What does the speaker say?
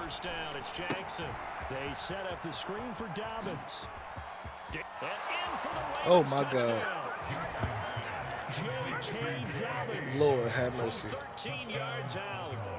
first down. It's Jackson. They set up the screen for Dobbins. And in for the Oh, Ravens my God. touchdown. J.K. Dobbins. Lord have from mercy. 13 yards out.